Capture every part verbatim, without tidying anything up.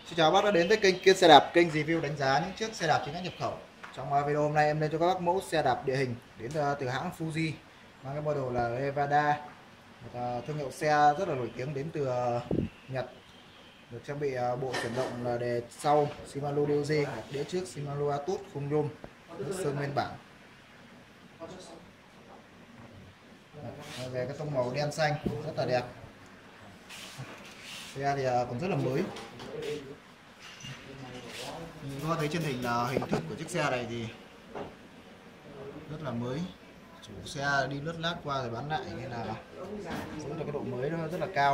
Xin chào bác đã đến với kênh Kiên Xe Đạp, kênh review đánh giá những chiếc xe đạp chính hãng nhập khẩu. Trong uh, video hôm nay em lên cho các bác mẫu xe đạp địa hình đến uh, từ hãng Fuji, mang cái model là Nevada, một uh, thương hiệu xe rất là nổi tiếng đến từ uh, Nhật. Được trang bị uh, bộ chuyển động là đề sau Shimano đê ô giê, đĩa trước Shimano Atus khung nhôm, nước sơn nguyên bản. Đấy, về cái tông màu đen xanh rất là đẹp. Xe thì uh, còn rất là mới. Các bạn thấy trên hình là hình thức của chiếc xe này thì rất là mới, chủ xe đi lướt lát qua rồi bán lại nên là giữ được cái độ mới nó rất là cao.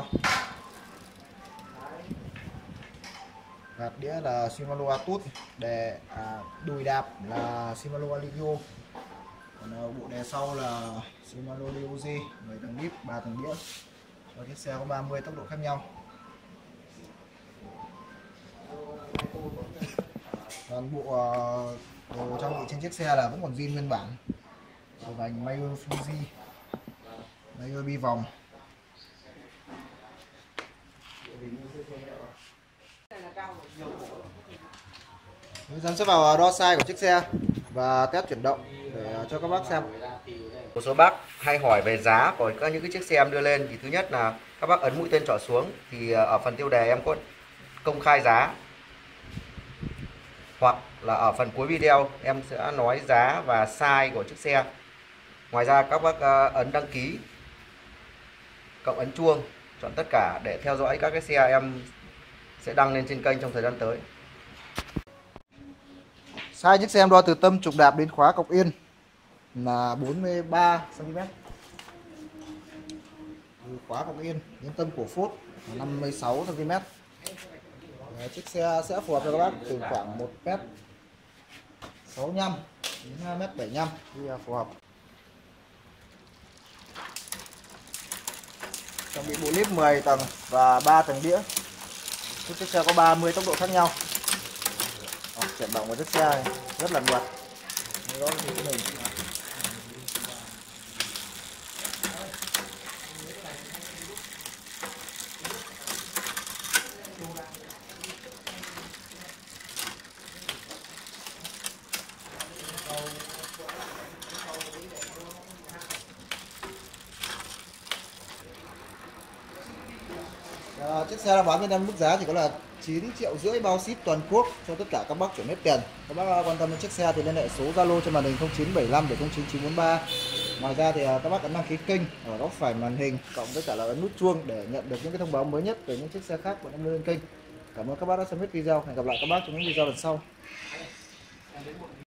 Gạt đĩa là Shimano Atus, để à, đùi đạp là Shimano Alivio, còn bộ đè sau là Shimano đê ô giê, mười tầng lip, ba tầng đĩa. Cho chiếc xe có ba mươi tốc độ khác nhau. Toàn bộ uh, đồ trang bị trên chiếc xe là vẫn còn zin nguyên bản. Đầu vành Mayer Fuji, Mayer bi vòng. Bây giờ sẽ vào đo size của chiếc xe và test chuyển động để cho các bác xem. Một số bác hay hỏi về giá của các những cái chiếc xe em đưa lên, thì thứ nhất là các bác ấn mũi tên trỏ xuống thì ở phần tiêu đề em có công khai giá, hoặc là ở phần cuối video em sẽ nói giá và size của chiếc xe. Ngoài ra các bác ấn đăng ký cộng ấn chuông, chọn tất cả để theo dõi các cái xe em sẽ đăng lên trên kênh trong thời gian tới. Size chiếc xe em đo từ tâm trục đạp đến khóa cọc yên là bốn mươi ba xăng ti mét. Từ khóa cọc yên đến tâm cổ phốt là năm mươi sáu xăng ti mét. Chiếc xe sẽ phù hợp cho các bác từ khoảng một mét sáu mươi lăm đến hai mét bảy mươi lăm thì phù hợp. Trang bị bộ lip mười tầng và ba tầng đĩa. Chiếc xe có ba mươi tốc độ khác nhau. Chuyển động của chiếc xe này rất là mượt. Đó thì cái mình. À, chiếc xe đang bán cho em mức giá thì có là chín triệu rưỡi bao ship toàn quốc cho tất cả các bác chuyển hết tiền. Các bác quan tâm đến chiếc xe thì liên hệ số Zalo trên màn hình không chín bảy năm bảy không chín chín bốn ba. Ngoài ra thì các bác ấn đăng ký kênh ở góc phải màn hình cộng với cả là ấn nút chuông để nhận được những cái thông báo mới nhất về những chiếc xe khác của em lên kênh. Cảm ơn các bác đã xem hết video. Hẹn gặp lại các bác trong những video lần sau.